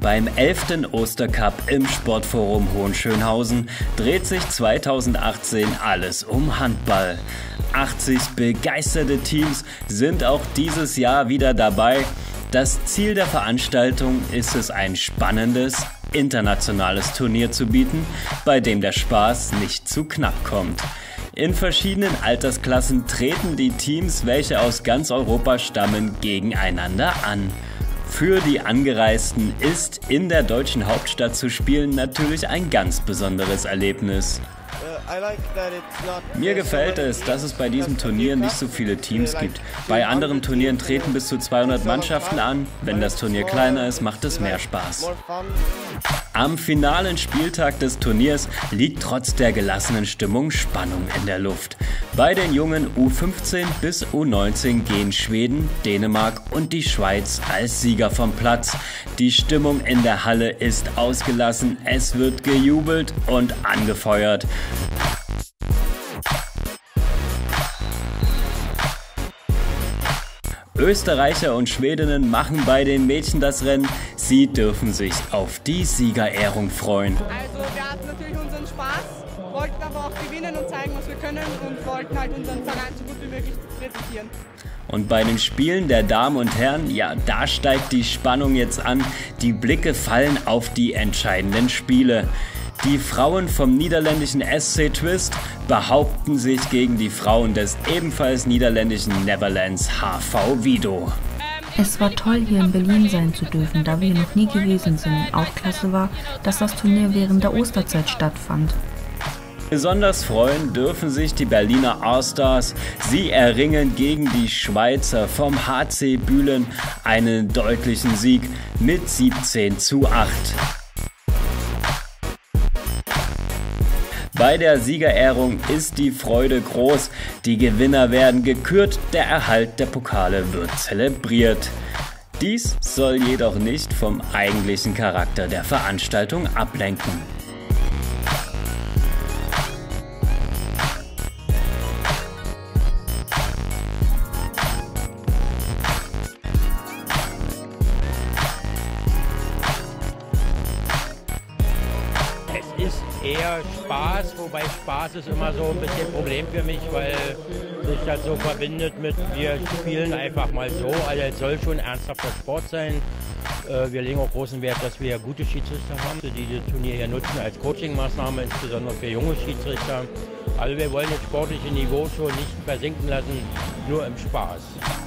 Beim 11. Ostercup im Sportforum Hohenschönhausen dreht sich 2018 alles um Handball. 80 begeisterte Teams sind auch dieses Jahr wieder dabei. Das Ziel der Veranstaltung ist es, ein spannendes, internationales Turnier zu bieten, bei dem der Spaß nicht zu knapp kommt. In verschiedenen Altersklassen treten die Teams, welche aus ganz Europa stammen, gegeneinander an. Für die Angereisten ist in der deutschen Hauptstadt zu spielen natürlich ein ganz besonderes Erlebnis. Mir gefällt es, dass es bei diesem Turnier nicht so viele Teams gibt. Bei anderen Turnieren treten bis zu 200 Mannschaften an. Wenn das Turnier kleiner ist, macht es mehr Spaß. Am finalen Spieltag des Turniers liegt trotz der gelassenen Stimmung Spannung in der Luft. Bei den Jungen U15 bis U19 gehen Schweden, Dänemark und die Schweiz als Sieger vom Platz. Die Stimmung in der Halle ist ausgelassen, es wird gejubelt und angefeuert. Österreicher und Schwedinnen machen bei den Mädchen das Rennen. Sie dürfen sich auf die Siegerehrung freuen. Also wir hatten natürlich unseren Spaß, wollten aber auch gewinnen und zeigen, was wir können und wollten halt unseren Verein so gut wie möglich präsentieren. Und bei den Spielen der Damen und Herren, ja, da steigt die Spannung jetzt an. Die Blicke fallen auf die entscheidenden Spiele. Die Frauen vom niederländischen SC Twist behaupten sich gegen die Frauen des ebenfalls niederländischen Netherlands HV Wido. Es war toll, hier in Berlin sein zu dürfen, da wir noch nie gewesen sind. Auch klasse war, dass das Turnier während der Osterzeit stattfand. Besonders freuen dürfen sich die Berliner All-Stars. Sie erringen gegen die Schweizer vom HC Bühlen einen deutlichen Sieg mit 17:8. Bei der Siegerehrung ist die Freude groß, die Gewinner werden gekürt, der Erhalt der Pokale wird zelebriert. Dies soll jedoch nicht vom eigentlichen Charakter der Veranstaltung ablenken. Es ist eher Spaß, wobei Spaß ist immer so ein bisschen ein Problem für mich, weil sich das so verbindet mit, wir spielen einfach mal so. Also es soll schon ernsthafter Sport sein. Wir legen auch großen Wert, dass wir gute Schiedsrichter haben, die das Turnier hier nutzen als Coachingmaßnahme, insbesondere für junge Schiedsrichter. Also wir wollen das sportliche Niveau schon nicht versinken lassen, nur im Spaß.